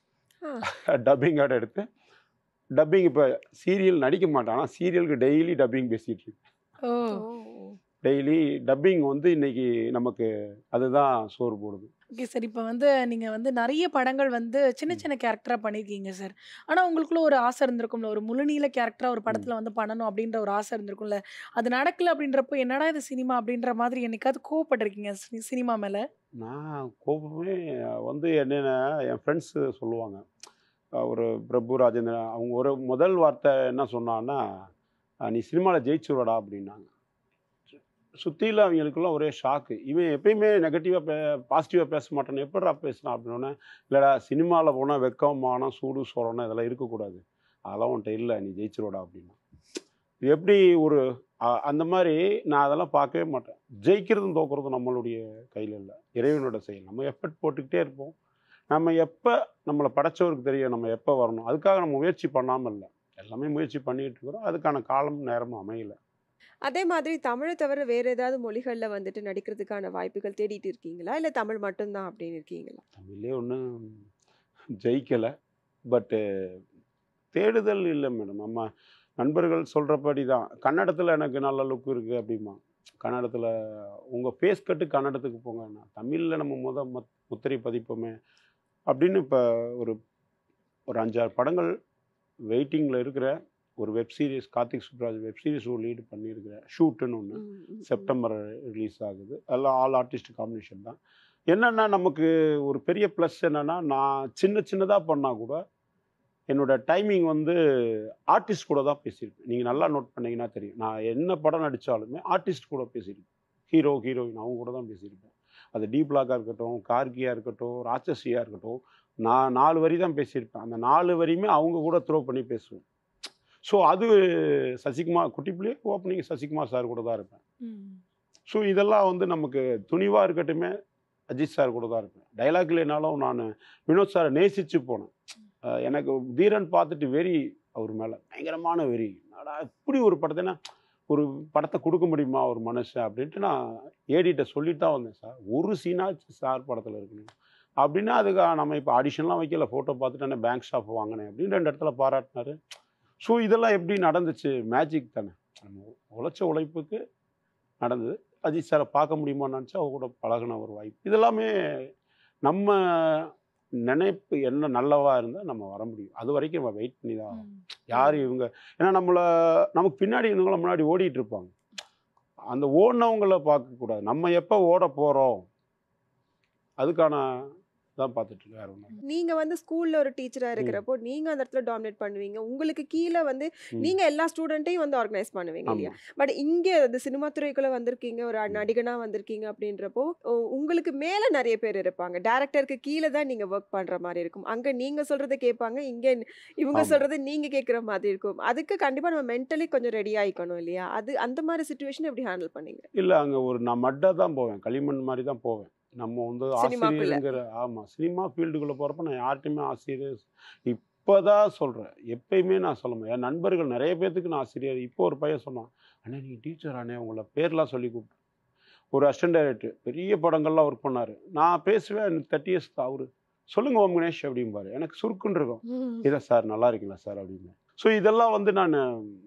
ஆ. டப்பிங் கார்டு எடுத்து டப்பிங். இப்போ சீரியல் நடிக்க மாட்டேன், ஆனால் சீரியலுக்கு டெய்லி டப்பிங் பேசிகிட்டு இருக்கேன். ஓ ஓ. டெய்லி டப்பிங் வந்து இன்னைக்கு நமக்கு அதுதான் சோறு போடுது. Okay sir. இப்போ வந்து நீங்கள் வந்து நிறைய படங்கள் வந்து சின்ன ம். சின்ன கேரக்டராக பண்ணியிருக்கீங்க சார். ஆனால் உங்களுக்குள்ள ஒரு ஆசை இருந்திருக்கும்ல, ஒரு முழுநீள கேரக்டராக ஒரு ம். படத்தில் வந்து பண்ணணும் அப்படின்ற ஒரு ஆசை இருந்திருக்கும்ல. அது நடக்கல அப்படின்றப்போ என்னடா இது சினிமா அப்படின்ற மாதிரி என்னைக்காவது கோவப்பட்டிருக்கீங்க சி- சினிமா மேலே? நான் கோபமே வந்து என்னென்ன என் ஃப்ரெண்ட்ஸு சொல்லுவாங்க, அஹ் ஒரு பிரபு ராஜேந்திரன் அவங்க ஒரு முதல் வார்த்தை என்ன சொன்னான்னா, "அஹ் நீ சினிமாவில் ஜெயிச்சுருவடா" அப்படின்னாங்க. சுற்றியில் அவங்களுக்குலாம் ஒரே ஷாக்கு. இவன் எப்பயுமே நெகட்டிவாக பே பாசிட்டிவாக பேச மாட்டானே, எப்படிடா பேசுனான் அப்படின்னோடனே, இல்லைடா சினிமாவில் போனால் வெக்கம், மானம், சூடு சொரணம் இதெல்லாம் இருக்கக்கூடாது, அதெல்லாம் உன்ட்ட இல்லை, நீ ஜெயிச்சிருவடா அப்படின்னா. இது எப்படி ஒரு அ- அந்த மாதிரி நான் அதெல்லாம் பார்க்கவே மாட்டேன். ஜெயிக்கிறதும் தோக்குறதும் நம்மளுடைய கையில் இல்லை, இறைவனோட செயல். நம்ம எஃபர்ட் போட்டுக்கிட்டே இருப்போம். நம்ம எப்போ நம்மளை படைச்சவருக்கு தெரியும் நம்ம எப்போ வரணும். அதுக்காக நம்ம முயற்சி பண்ணாமல் இல்லை, எல்லாமே முயற்சி பண்ணிகிட்டு இருக்கிறோம். அதுக்கான காலம் நேரமும் அமையல. அதே மாதிரி தமிழை தவிர வேற ஏதாவது மொழிகள்ல வந்துட்டு நடிக்கிறதுக்கான வாய்ப்புகள் தேடிட்டு இருக்கீங்களா? இல்ல தமிழ் மட்டும்தான் அப்படின்னு இருக்கீங்களா? தமிழே ஒன்றும் ஜெயிக்கலை, பட்டு தேடுதல் இல்லை மேடம். நம்ம நண்பர்கள் சொல்கிறபடி தான் கன்னடத்தில் எனக்கு நல்ல லுக் இருக்குது அப்படிமா. கன்னடத்தில் உங்கள் ஃபேஸ் கட்டு கன்னடத்துக்கு போங்க, நான் தமிழில் நம்ம முத மத் முத்திரை பதிப்போமே அப்படின்னு. இப்போ ஒரு ஒரு அஞ்சாறு படங்கள் வெயிட்டிங்கில் இருக்கிற ஒரு web series, Karthik Subbaraj web series ஒரு லீடு பண்ணியிருக்கிறேன், ஷூட்டுன்னு ஒன்று. ம், ம், ம். செப்டம்பர் ரிலீஸ் ஆகுது. எல்லாம் ஆல் ஆர்டிஸ்ட் காம்பினேஷன் தான். என்னென்னா நமக்கு ஒரு பெரிய ப்ளஸ் என்னென்னா, நான் சின்ன சின்னதாக பண்ணால் கூட என்னோட டைமிங் வந்து ஆர்டிஸ்ட் கூட தான் பேசியிருப்பேன். நீங்கள் நல்லா நோட் பண்ணீங்கன்னா தெரியும், நான் என்ன படம் நடித்தாலுமே ஆர்டிஸ்ட் கூட பேசியிருப்பேன். ஹீரோ ஹீரோயின் அவங்க கூட தான் பேசியிருப்பேன். அது டி பிளாக்காக இருக்கட்டும், கார்கியாக இருக்கட்டும், ராட்சசியாக இருக்கட்டும், நான் நாலு வரி தான் பேசியிருப்பேன். அந்த நாலு வரியுமே அவங்க கூட த்ரோ பண்ணி பேசுவேன். ஸோ அது சசிகுமார் குட்டிப்புலேயே ஓப்பனிங் சசிகுமார் சார் கூட தான் இருப்பேன். ம். ஸோ இதெல்லாம் வந்து நமக்கு துணிவாக இருக்கட்டுமே அஜித் சார் கூட தான் இருப்பேன். டைலாக் இல்லைனாலும் நான் வினோத் சாரை நேசித்து போனேன். அஹ் எனக்கு தீரன் பார்த்துட்டு வெறி அவர் மேலே பயங்கரமான வெறி. நாடா இப்படி ஒரு படத்தைனா ஒரு படத்தை கொடுக்க முடியுமா ஒரு மனுஷன் அப்படின்ட்டு நான் ஏடிட்ட சொல்லிட்டு தான் வந்தேன். சார் ஒரு சீனாச்சு சார் படத்தில் இருக்கணும் அப்படின்னா, அதுக்கு நம்ம இப்போ ஆடிஷன்லாம் வைக்கல, ஃபோட்டோ பார்த்துட்டு பேங்க் ஸ்டாஃப் வாங்கினேன் அப்படின்னு ரெண்டு இடத்துல பாராட்டினாரு. ஸோ இதெல்லாம் எப்படி நடந்துச்சு? மேஜிக் தானே, நம்ம உழைச்ச உழைப்புக்கு நடந்தது. அஜித் சாரை பார்க்க முடியுமான்னு நினச்சா அவங்க கூட பழகின ஒரு வாய்ப்பு. இதெல்லாமே நம்ம நினைப்பு என்ன நல்லவா இருந்தால் நம்ம வர முடியும். அது வரைக்கும் நம்ம வெயிட் பண்ணி தான் ஆகணும். யார் இவங்க? ஏன்னா நம்மளை நமக்கு பின்னாடி இருந்தவங்கள முன்னாடி ஓடிட்டு இருப்பாங்க. அந்த ஓடினவங்கள பார்க்கக்கூடாது. நம்ம எப்போ ஓட போகிறோம் அதுக்கான தான் பார்த்துட்டு இருக்கேன். வேற ஒன்றும். நீங்க வந்து ஸ்கூல்ல ஒரு டீச்சரா இருக்கிறப்போ நீங்க அந்த இடத்துல டாமினேட் பண்ணுவீங்க. உங்களுக்கு கீழே வந்து ம். நீங்க எல்லா ஸ்டூடெண்ட்டையும் வந்து ஆர்கனைஸ் பண்ணுவீங்க இல்லையா? ஆமாம். பட் இங்க அந்த சினிமா துறைக்குள்ள வந்திருக்கீங்க, ஒரு ம். நடிகனா வந்திருக்கீங்க அப்படின்றப்போ உ- உங்களுக்கு மேல நிறைய பேர் இருப்பாங்க. டைரக்டருக்கு கீழே தான் நீங்க ஒர்க் பண்ற மாதிரி இருக்கும். அங்க நீங்க சொல்றதை கேட்பாங்க, இங்க இவங்க ஆமாம். சொல்றதை நீங்க கேட்குற மாதிரி இருக்கும். அதுக்கு கண்டிப்பா நம்ம மென்டலி கொஞ்சம் ரெடி ஆயிக்கணும் இல்லையா? அது அந்த மாதிரி சுச்சுவேஷன் எப்படி ஹேண்டில் பண்ணீங்க இல்லை, அங்கே ஒரு நான் மட்டாக தான் போவேன், களிமண் மாதிரி தான் போவேன். நம்ம வந்து சினிமாக்குள்ள? ஆசிரியருங்கிற ஆமாம் சினிமா ஃபீல்டுக்குள்ளே போகிறப்ப நான் யார்கிட்டையுமே ஆசிரியர் இப்போ தான் சொல்கிறேன். எப்பயுமே நான் சொல்ல முடியும். என் நண்பர்கள் நிறைய பேர்த்துக்கு நான் ஆசிரியர். இப்போ ஒரு பையன் சொன்னான், அண்ணே நீங்கள் டீச்சர் அண்ணே, உங்களை பேர்லாம் சொல்லி கூப்பிட்டு ஒரு அசிஸ்டன்ட் டைரக்டர் பெரிய படங்கள்லாம் ஒர்க் பண்ணார். நான் பேசுவேன், எனக்கு தேர்ட்டி இயர்ஸ் தான். அவர் சொல்லுங்கள் ஓம் கணேஷ் அப்படிம்பாரு. எனக்கு சுருக்குன்னு இருக்கும். ம். இல்லை சார் நல்லா இருக்கீங்களா சார் அப்படின்னு. ஸோ இதெல்லாம் வந்து நான்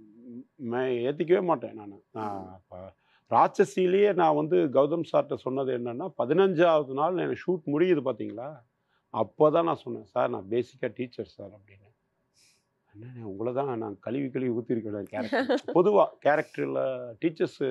ஏற்றிக்கவே மாட்டேன். நான் நான் இப்போ ராட்சசிலேயே நான் வந்து கௌதம் சார்கிட்ட சொன்னது என்னென்னா, பதினஞ்சாவது நாள் எனக்கு ஷூட் முடியுது பார்த்தீங்களா, அப்போ தான் நான் சொன்னேன், சார் நான் பேசிக்காக டீச்சர் சார் அப்படின்னு. என்னண்ணே உங்களை தான் நான் கழுவி கழுவி ஊற்றிருக்கேன் கேரக்டர். பொதுவாக கேரக்டரில் டீச்சர்ஸு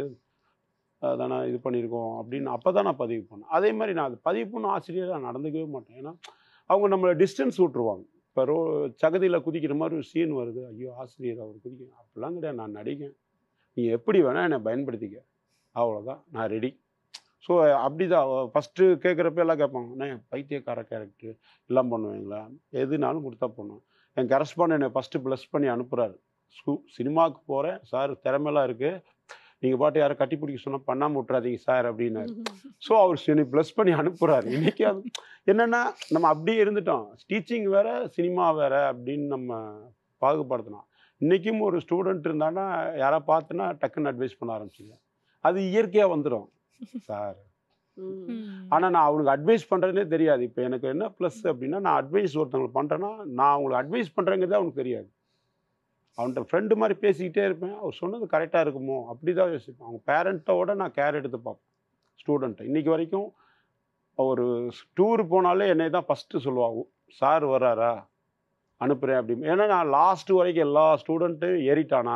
தானே இது பண்ணியிருக்கோம் அப்படின்னு அப்போ தான் நான் பதிவு பண்ணேன். அதே மாதிரி நான் அது பதிவு பண்ண ஆசிரியராக நடந்துக்கவே மாட்டேன். ஏன்னா அவங்க நம்மளை டிஸ்டன்ஸ் விட்ருவாங்க. இப்போ ரோ சகதியில் குதிக்கிற மாதிரி ஒரு சீன் வருது, ஐயோ ஆசிரியர் அவர் குதிக்கணும் அப்படிலாம் கிடையாது. நான் நடிகன், நீ எப்படி வேணால் என்னை பயன்படுத்திக்க, அவ்வளோதான், நான் ரெடி. ஸோ அப்படி தான் ஃபஸ்ட்டு கேட்குறப்ப எல்லாம் கேட்பாங்க, அண்ணே பைத்தியக்கார கேரக்டர் எல்லாம் பண்ணுவீங்களா? எதுனாலும் கொடுத்தா பண்ணுவேன். என் கரஸ்பாண்ட் என்னை ஃபஸ்ட்டு ப்ளஸ் பண்ணி அனுப்புகிறாரு. ஸ்கூ சினிமாவுக்கு போகிறேன் சார், திறமையெல்லாம் இருக்குது, நீங்கள் பாட்டு யாரை கட்டி பிடிக்க சொன்னால் பண்ணாமல் விட்றாதீங்க சார் அப்படின்னாரு. ஸோ அவர் என்னை ப்ளஸ் பண்ணி அனுப்புகிறாரு. இன்றைக்கி அது என்னென்னா நம்ம அப்படியே இருந்துட்டோம். டீச்சிங் வேறு சினிமா வேறு அப்படின்னு நம்ம பாகுபடுத்தினோம். இன்றைக்கும் ஒரு ஸ்டூடெண்ட் இருந்தான்னா யாரை பார்த்துன்னா டக்குன்னு அட்வைஸ் பண்ண ஆரம்பிச்சிடுவேன். அது இயற்கையாக வந்துடும் சார். ஆனால் நான் அவனுக்கு அட்வைஸ் பண்ணுறதுனே தெரியாது. இப்போ எனக்கு என்ன ப்ளஸ் அப்படின்னா, நான் அட்வைஸ் ஒருத்தவங்களுக்கு பண்ணுறேன்னா நான் அவங்களுக்கு அட்வைஸ் பண்ணுறேங்கிறது அவனுக்கு தெரியாது. அவன்கிட்ட ஃப்ரெண்டு மாதிரி பேசிக்கிட்டே இருப்பேன். அவர் சொன்னது கரெக்டாக இருக்குமோ அப்படி தான் யோசிப்பேன். அவங்க பேரண்ட்டோட நான் கேர் எடுத்து பார்ப்பேன் ஸ்டூடெண்ட்டை. இன்றைக்கி வரைக்கும் ஒரு டூர் போனாலே என்னை தான் ஃபஸ்ட்டு சொல்லுவாங்க, சார் வர்றாரா அனுப்புகிறேன் அப்படின்னு. ஏன்னா நான் லாஸ்ட்டு வரைக்கும் எல்லா ஸ்டூடெண்ட்டும் ஏறிட்டானா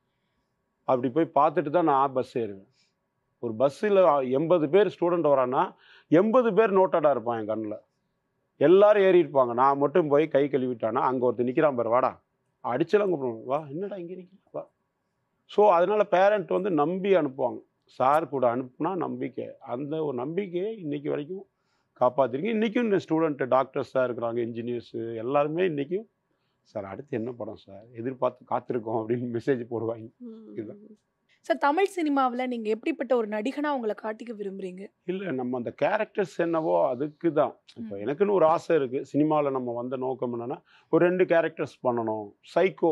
அப்படி போய் பார்த்துட்டு தான் நான் பஸ் ஏறுவேன். ஒரு பஸ்ஸில் எண்பது பேர் ஸ்டூடெண்ட் வரான்னா எண்பது பேர் நோட்டடாக இருப்பான் என் கண்ணில். எல்லோரும் ஏறி இருப்பாங்க, நான் மட்டும் போய் கை கழுவிட்டானா அங்கே ஒருத்தர் நிற்கிறான் பாரு, வாடா அடிச்செல்லாம் கூப்பிடுவாங்க, வா என்னடா இங்கே நிற்கிறா வா. ஸோ அதனால் பேரண்ட் வந்து நம்பி அனுப்புவாங்க. சார் கூட அனுப்புனா நம்பிக்கை, அந்த ஒரு நம்பிக்கையை இன்றைக்கி வரைக்கும் காப்பாற்றிருக்கு. இன்றைக்கும் இந்த ஸ்டூடெண்ட்டு டாக்டர்ஸாக இருக்கிறாங்க, இன்ஜினியர்ஸு எல்லாருமே இன்றைக்கும் சார் அடுத்து என்ன படம் சார் எதிர்பார்த்து காத்திருக்கோம் அப்படின்னு மெசேஜ் போடுவாங்க. இதுதான் சார். தமிழ் சினிமாவில் நீங்கள் எப்படிப்பட்ட ஒரு நடிகனாக உங்களை காட்டிக்க விரும்புகிறீங்க? இல்லை, நம்ம அந்த கேரக்டர்ஸ் என்னவோ அதுக்கு தான். இப்போ எனக்குன்னு ஒரு ஆசை இருக்குது. சினிமாவில் நம்ம வந்த நோக்கம் என்னென்னா, ஒரு ரெண்டு கேரக்டர்ஸ் பண்ணணும். சைக்கோ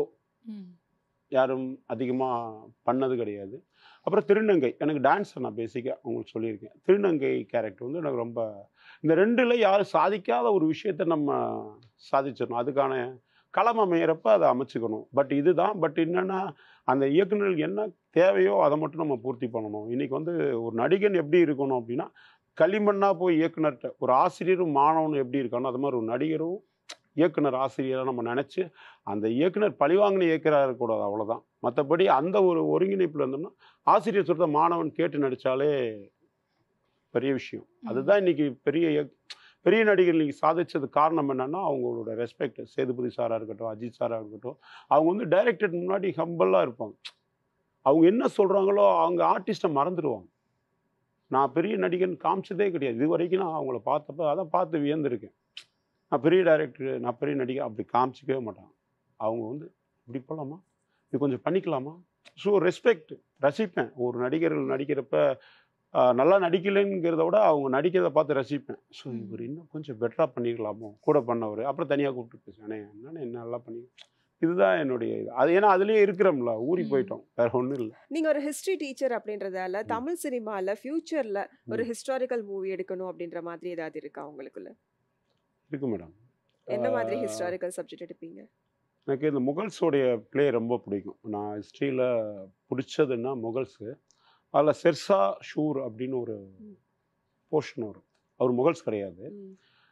யாரும் அதிகமாக பண்ணது கிடையாது. அப்புறம் திருநங்கை, எனக்கு டான்ஸ் நான் பேசிக்காக உங்களுக்கு சொல்லியிருக்கேன். திருநங்கை கேரக்டர் வந்து எனக்கு ரொம்ப, இந்த ரெண்டில் யாரும் சாதிக்காத ஒரு விஷயத்தை நம்ம சாதிச்சிடணும். அதுக்கான களம் அமையிறப்ப அதை அமைச்சுக்கணும். பட் இதுதான். பட் என்னென்னா அந்த இயக்குநர்களுக்கு என்ன தேவையோ அதை மட்டும் நம்ம பூர்த்தி பண்ணணும். இன்றைக்கி வந்து ஒரு நடிகன் எப்படி இருக்கணும் அப்படின்னா, களிமண்ணாக போய் இயக்குனர்கிட்ட ஒரு ஆசிரியரும் மாணவனும் எப்படி இருக்கானோ அது மாதிரி ஒரு நடிகரும் இயக்குனர் ஆசிரியராக நம்ம நினச்சி அந்த இயக்குனர் பழிவாங்கின இயக்குனராக இருக்கக்கூடாது, அவ்வளோதான். மற்றபடி அந்த ஒரு ஒருங்கிணைப்பில் இருந்தோம்னா ஆசிரியர் சொல்கிறத மாணவன் கேட்டு நடித்தாலே பெரிய விஷயம். அதுதான் இன்றைக்கி பெரிய பெரிய நடிகர் நீங்கள் சாதிச்சது காரணம் என்னென்னா அவங்களோட ரெஸ்பெக்ட். சேதுபதி சாராக இருக்கட்டும், அஜித் சாராக இருக்கட்டும், அவங்க வந்து டைரக்டர் முன்னாடி ஹம்பலாக இருப்பாங்க. அவங்க என்ன சொல்கிறாங்களோ அவங்க ஆர்டிஸ்ட்டை மறந்துடுவாங்க. நான் பெரிய நடிகன் காமிச்சதே கிடையாது இது வரைக்கும். நான் அவங்கள பார்த்தப்ப அதை பார்த்து வியந்திருக்கேன். நான் பெரிய டைரக்டர், நான் பெரிய நடிகர் அப்படி காமிச்சிக்கவே மாட்டாங்க. அவங்க வந்து இப்படி போகலாமா, இது கொஞ்சம் பண்ணிக்கலாமா. ஸோ ரெஸ்பெக்ட், ரசிப்பேன். ஒரு நடிகர்கள் நடிக்கிறப்ப நல்லா நடிக்கலைங்கிறத விட அவங்க நடிக்கிறத பார்த்து ரசிப்பேன். ஸோ இவர் இன்னும் கொஞ்சம் பெட்டராக பண்ணிக்கலாமோ கூட பண்ணவர். அப்புறம் தனியாக கூப்பிட்டு பேசுவேன், என்னென்ன என்ன நல்லா பண்ணி இதுதான் என்னுடைய இது. அது ஏன்னா அதுலயே இருக்கிறோம்ல, ஊறி ம். போயிட்டோம். வேற ஒண்ணும் இல்ல. நீங்க ஒரு ஹிஸ்டரி டீச்சர் அப்படின்றதால ம். தமிழ் சினிமால ஃபியூச்சர்ல ஒரு ம். ஹிஸ்டாரிக்கல் மூவி எடுக்கணும் அப்படின்ற மாதிரி ஏதாவது இருக்கா உங்களுக்குள்ள? இருக்கு மேடம். என்ன மாதிரி ஆஹ் ஹிஸ்டாரிக்கல் சப்ஜெக்ட் எடுப்பீங்க? எனக்கு இந்த முகல்ஸோடைய ப்ளே ரொம்ப பிடிக்கும். நான் ஹிஸ்ட்ரியில் பிடிச்சதுன்னா முகல்ஸு. அதில் செர்சா ஷூர் அப்படின்னு ஒரு ம். போர்ஷன் வரும். அவர் முகல்ஸ் கிடையாது. ம்.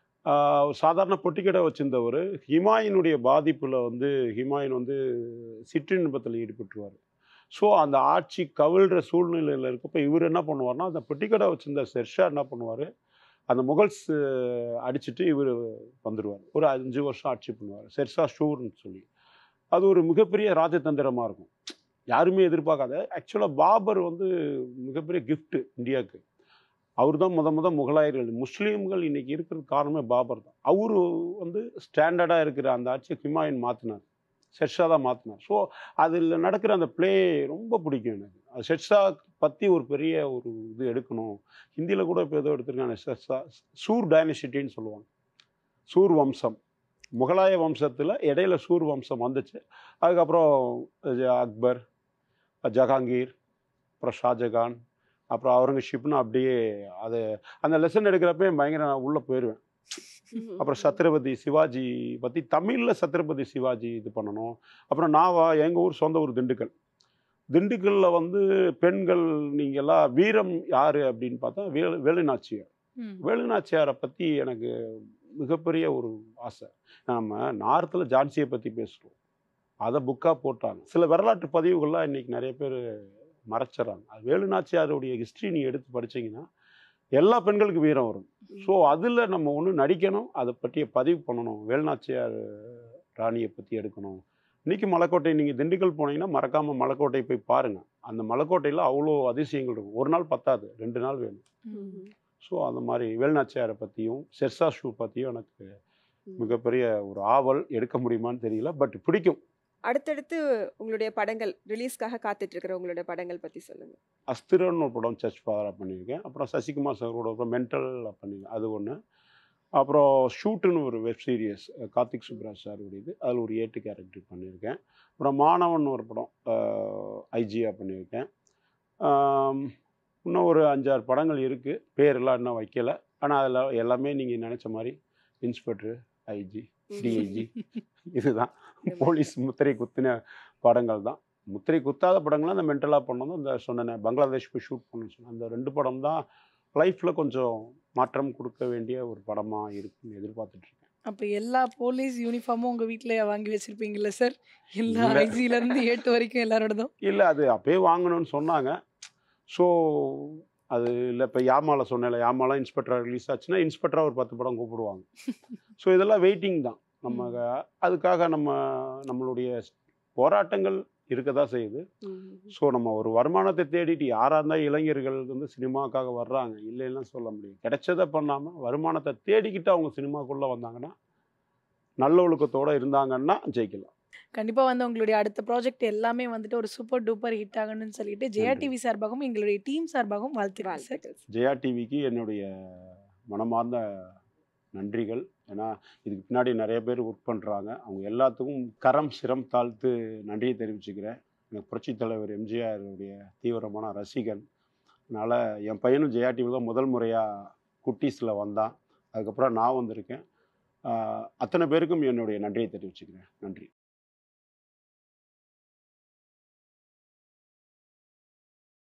ஆஹ் ஒரு சாதாரண பொட்டிக்கடை வச்சிருந்தவர் ஹிமாயினுடைய பாதிப்பில் வந்து ஹிமாயின் வந்து சிற்றின்பத்தில் ஈடுபட்டுருவார். ஸோ அந்த ஆட்சி கவிழ்ற சூழ்நிலையில் இருக்கப்போ இவர் என்ன பண்ணுவார்னா, அந்த பெட்டிக்கடை வச்சிருந்த ஷெர்ஷா என்ன பண்ணுவார், அந்த முகல்ஸ் அடிச்சுட்டு இவர் வந்துடுவார். ஒரு அஞ்சு வருஷம் ஆட்சி பண்ணுவார், ஷெர்ஷா ஷூர்னு சொல்லி. அது ஒரு மிகப்பெரிய ராஜதந்திரமாக இருக்கும், யாருமே எதிர்பார்க்காத. ஆக்சுவலாக பாபர் வந்து மிகப்பெரிய கிஃப்ட் இந்தியாவுக்கு. அவர் தான் முத முத முகலாயர்கள், முஸ்லீம்கள் இன்னைக்கு இருக்கிறது காரணமே பாபர் தான். அவரு வந்து ஸ்டாண்டர்டாக இருக்கிற அந்த ஆட்சியை ஹிமாயூன் மாற்றினார், ஷெர்ஷா தான் மாற்றினார். ஸோ அதில் நடக்கிற அந்த ப்ளே ரொம்ப பிடிக்கும் எனக்கு. அது ஷெர்ஷா பற்றி ஒரு பெரிய ஒரு இது எடுக்கணும். ஹிந்தியில் கூட இப்போ ஏதோ எடுத்திருக்காங்க, ஷெர்ஷா சூர் டைனசிட்டின்னு சொல்லுவாங்க. சூர் வம்சம், முகலாய வம்சத்தில் இடையில சூர் வம்சம் வந்துச்சு. அதுக்கப்புறம் அக்பர், ஜஹாங்கீர், அப்புறம் ஷாஜகான், அப்புறம் அவுரங்கசீப்னு அப்படியே அது அந்த லெசன் எடுக்கிறப்ப பயங்கர நான் உள்ளே போயிடுவேன். அப்புறம் சத்ரபதி சிவாஜி பற்றி தமிழில் சத்ரபதி சிவாஜி இது பண்ணணும். அப்புறம் நாவா எங்கள் ஊர் சொந்த ஊர் திண்டுக்கல். திண்டுக்கல்லில் வந்து பெண்கள் நீங்கள்லாம் வீரம் யார் அப்படின்னு பார்த்தா வேலு வேலுநாச்சியார். ம். வேலுநாச்சியாரை பற்றி எனக்கு மிகப்பெரிய ஒரு ஆசை. நம்ம நார்த்தில் ஜான்சியை பற்றி பேசுகிறோம், அதை புக்காக போட்டாங்க. சில வரலாற்று பதிவுகள்லாம் இன்றைக்கி நிறைய பேர் மறைச்சிடறாங்க. அது வேலுநாச்சியாருடைய ஹிஸ்ட்ரி நீ எடுத்து படிச்சீங்கன்னா எல்லா பெண்களுக்கு வீரம் வரும். ஸோ அதில் நம்ம ஒன்று நடிக்கணும், அதை பற்றிய பதிவு பண்ணணும். வேலுநாச்சியார் ராணியை பற்றி எடுக்கணும். இன்றைக்கி மலைக்கோட்டை நீங்கள் திண்டுக்கல் போனீங்கன்னா மறக்காமல் மலைக்கோட்டை போய் பாருங்கள். அந்த மலைக்கோட்டையில் அவ்வளோ அதிசயங்கள் இருக்கும். ஒரு நாள் பத்தாது, ரெண்டு நாள் வேணும். ம். ஸோ அந்த மாதிரி வேலுநாச்சியாரை பற்றியும் ஷெர்ஷா ஷூ பற்றியும் எனக்கு ம். மிகப்பெரிய ஒரு ஆவல். எடுக்க முடியுமான்னு தெரியல, பட் பிடிக்கும். அடுத்தடுத்து உங்களுடைய படங்கள் ரிலீஸ்க்காக காத்துட்டு இருக்கிற உங்களுடைய படங்கள் பத்தி சொல்லுங்க. அஸ்திரன்னு ஒரு படம் சர்ச் ஃபாதராக பண்ணியிருக்கேன். அப்புறம் சசிகுமார் சாரோட அப்புறம் மென்டலில் பண்ணியிருக்கேன், அது ஒன்று. அப்புறம் ஷூட்டுன்னு ஒரு web series Karthik Subbaraj sir உடையது, அதில் ஒரு ஏட்டு கேரக்டர் பண்ணியிருக்கேன். அப்புறம் மாணவன் ஒரு படம் ஐஜியாக பண்ணியிருக்கேன். ஆம், இன்னும் ஒரு அஞ்சாறு படங்கள் இருக்குது, பேரெல்லாம் இன்னும் வைக்கலை. ஆனால் அதில் எல்லாமே நீங்கள் நினச்ச மாதிரி இன்ஸ்பெக்டர், ஐஜி, டிஐஜி இதுதான் போலீஸ் முத்திரை குத்தின படங்கள் தான். முத்திரை குத்தாத படங்கள்லாம் அந்த மென்டலாக பண்ணதும் இந்த சொன்னேன், பங்களாதேஷ் போய் ஷூட் பண்ணணும்னு சொன்னேன், அந்த ரெண்டு படம் தான் லைஃப்பில் கொஞ்சம் மாற்றம் கொடுக்க வேண்டிய ஒரு படமாக இருக்குன்னு எதிர்பார்த்துட்ருக்கேன். அப்போ எல்லா போலீஸ் யூனிஃபார்மும் உங்கள் வீட்டில் வாங்கி வச்சுருப்பீங்கள்ல சார்? எல்லா இல்லை ஐஜிலேருந்து ஏட்டு வரைக்கும் எல்லாரோடதும். இல்லை அது அப்பயே வாங்கணும்னு சொன்னாங்க. ஸோ அது இல்லை, இப்போ யாமாவில் சொன்னேன்ல, யாமாலாம் இன்ஸ்பெக்டராக ரிலீஸ் ஆச்சுன்னா இன்ஸ்பெக்டராக ஒரு பத்து படம் கூப்பிடுவாங்க. ஸோ இதெல்லாம் வெயிட்டிங் தான். நம்ம ம். அதுக்காக நம்ம நம்மளுடைய போராட்டங்கள் இருக்க தான் செய்யுது. ம். ஸோ நம்ம ஒரு வருமானத்தை தேடிட்டு யாராக இருந்தால் இளைஞர்கள் வந்து சினிமாக்காக வர்றாங்க, இல்லைன்னா சொல்ல முடியும். கிடைச்சதை பண்ணாமல் வருமானத்தை தேடிக்கிட்டு அவங்க சினிமாக்குள்ளே வந்தாங்கன்னா, நல்ல ஒழுக்கத்தோடு இருந்தாங்கன்னா ஜெயிக்கலாம். கண்டிப்பாக வந்து உங்களுடைய அடுத்த ப்ராஜெக்ட் எல்லாமே வந்துட்டு ஒரு சூப்பர் டூப்பர் ஹிட் ஆகணும்னு சொல்லிட்டு ஜெயா நன்றி. டிவி சார்பாகவும் எங்களுடைய டீம் சார்பாகவும் வாழ்த்துக்கள் சார். வாழ்த்துக்கள். ஜெயா டிவிக்கு என்னுடைய மனமார்ந்த நன்றிகள். ஏன்னா இதுக்கு பின்னாடி நிறைய பேர் ஒர்க் பண்ணுறாங்க, அவங்க எல்லாத்துக்கும் கரம் சிரம் தாழ்த்து நன்றியை தெரிவிச்சுக்கிறேன். எனக்கு புரட்சித் தலைவர் எம்ஜிஆருடைய தீவிரமான ரசிகன். அதனால் என் பையனும் ஜெயா டிவி தான் முதல் முறையாக குட்டீஸில் வந்தான், அதுக்கப்புறம் நான் வந்திருக்கேன். ஆஹ் அத்தனை பேருக்கும் என்னுடைய நன்றியை தெரிவிச்சுக்கிறேன். நன்றி.